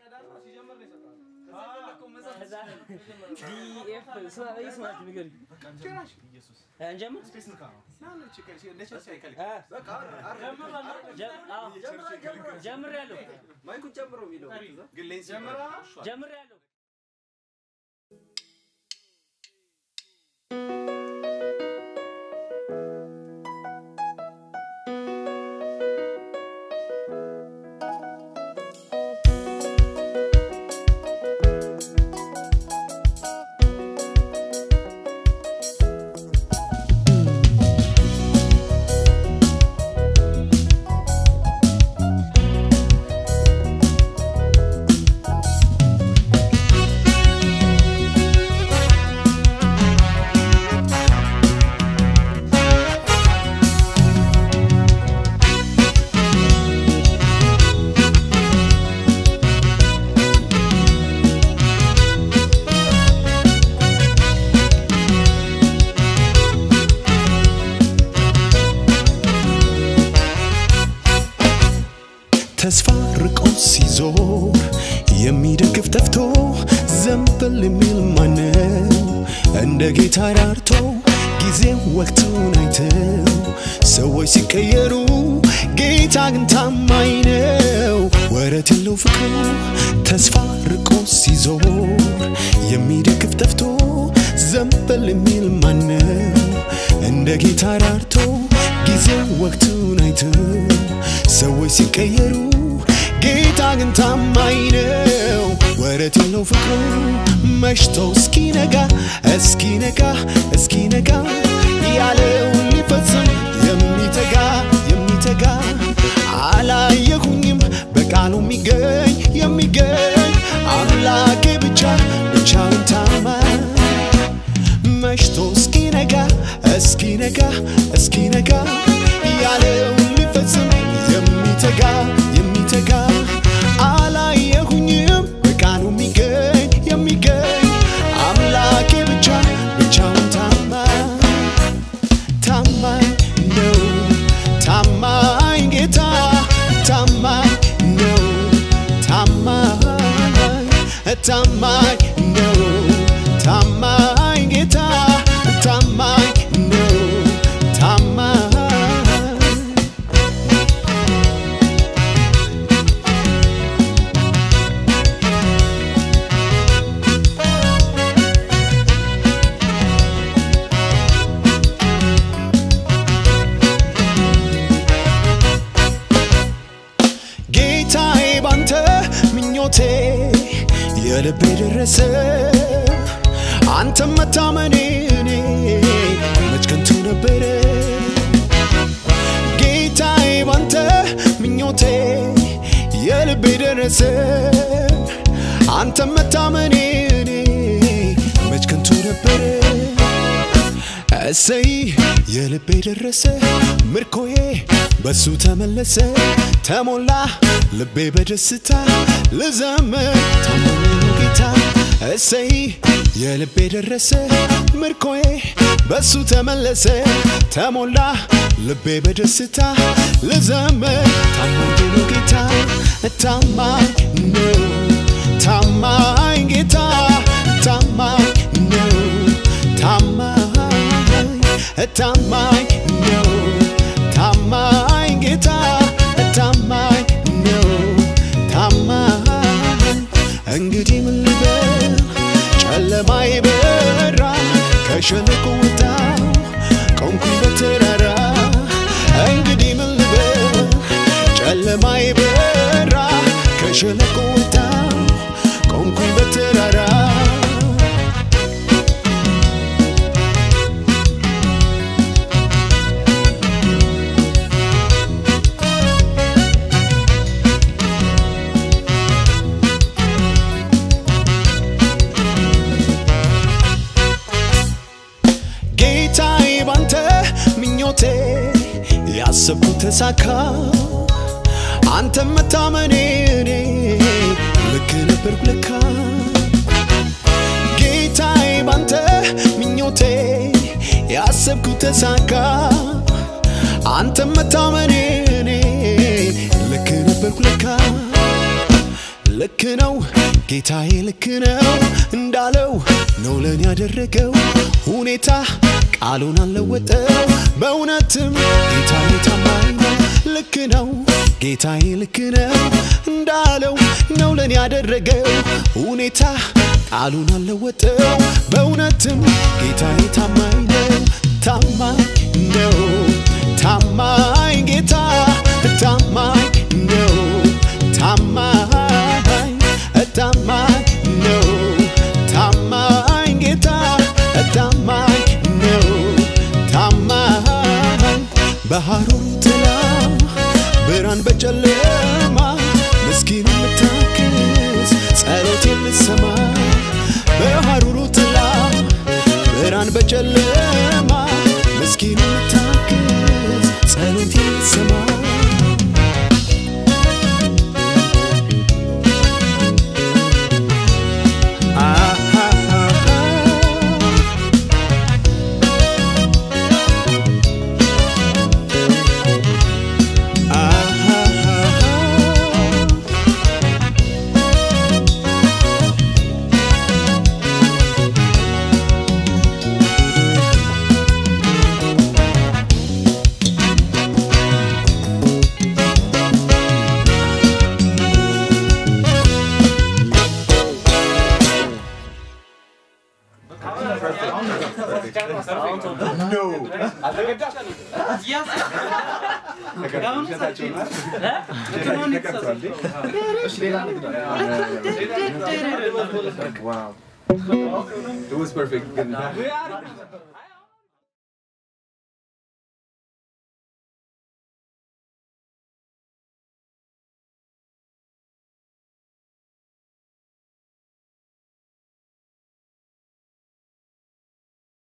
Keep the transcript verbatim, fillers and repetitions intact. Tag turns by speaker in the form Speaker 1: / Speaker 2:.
Speaker 1: دي اف اسمها ايه اسمها تنقري
Speaker 2: ኢየሱስ
Speaker 1: እንጀምር
Speaker 2: ስፔስ ንካ ናለ ችግር ሲል ለቸርች አይከልክ
Speaker 1: በቃ ጀምር ያለው
Speaker 3: ማይኩን ጨምሮ የሚለው
Speaker 2: ግን ሌንስ ጀምራ
Speaker 1: ጀምር ያለው
Speaker 4: ተስፋ ርቆ ሲዞር የሚደግፍ ጠፍቶ ዘንበል የሚል ማነው እንደ ጌታ ራርቶ ጊዜው ወቅቱን አይተው ሰዎች ሲቀየሩ ጌታ ግን ታማኝ ነው ወረት የለው ፍቅሩ ተስፋ ርቆ ሲዞር የሚደግፍ ጠፍቶ ዘንበል የሚል ማነው እንደ ጌታ ራርቶ ጊዜው ወቅቱን አይተው ሰዎች ሲቀየሩ ጌታ ግን ታማኝ ነው ወረት የለው ፍቅሩ መሽቶ እስኪነጋ እስኪነጋ እስኪነጋ ያለውን ሊፈጽም የሚተጋ የሚተጋ አላየሁኝም በቃሉ የሚገኝ የሚገኝ አምላኬ ብቻ ብቻውን ታማኝ መሽቶ እስኪነጋ እስኪነጋ እስኪነጋ ያለውን ሊፈጽም የሚተጋ የሚተጋ አላየሁኝም በቃሉ የሚገኝ የሚገኝ አምላኬ ብቻ ብቻውን ታማኝ ታማኝ ነው ታማኝ ጌታ ታማኝ ነው ታማኝ ታማኝ ነው ታማኝ ጌታ ታማኝ ነው ታማኝ ጌታዬ ባንተ ምኞቴ የልቤ ደረሰ አንተ መታመኔ እኔ መች ከንቱ ነበረ ጌታዬ ባንተ ምኞቴ የልቤ ደረሰ አንተ መታመኔ እኔ መች ከንቱ ነበረ እሰይ የልቤ ደረሰ ምርኮዬ በሱ ተመለሰ ተሞላ ልቤ በደስታ ልዘምር ታማኝ ነው ጌታ እሰይ የልቤ ደረሰ ምርኮዬ በሱ ተመለሰ ተሞላ ልቤ በደስታ ልዘምር ታማኝ ነው ጌታ ታማኝ ነው ታማኝ ጌታ ታማኝ ነው ታማኝ ታማኝ ነው ታማኝ ጌታ ታማኝ ነው ታማኝ እንግዲህ ምን ልበል ጨለማዬ በራ ከሸለቆ ወጣሁ ቆምኩኝ በተራራ እንግዲህ ምን ልበል ጨለማዬ በራ ከሸለቆ ወጣሁ ቆምኩኝ በተራራ ጌታዬ ባንተ ምኞቴ ያሰብኩት ተሳካ አንተ መታመኔ እኔ ልክ ነበርኩ ለካ ጌታዬ ባንተ ምኞቴ ያሰብኩት ተሳካ አንተ መታመኔ እኔ ልክ ነበርኩ ለካ ልክ ነው ጌታዬ ልክ ነው እንዳለው ነው ለኔ ያደረገው ሁኔታ ቃሉን አልለወጠው በእውነትም ጌታዬ ታማኝ ነው ልክ ነው ጌታዬ ልክ ነው እንዳለው ነው ለኔ ያደረገው ሁኔታ ቃሉን አልለወጠው በእውነትም ጌታዬ ታማኝ ነው ታማኝ ነው ታማኝ ጌታ ታማኝ ነው ታማኝ ታማኝ ነው ታማኝ ጌታ ታማኝ ነው ታማኝ በሐሩር ጥላ ብርሃን በጨለማ ምስኪን የምታግዝ ጸሎት የምትሰማ በሐሩር ጥላ ብርሃን በጨለማ ምስኪን የምታግዝ ጸሎት የምትሰማ
Speaker 2: No. Yes. Wow. It was perfect.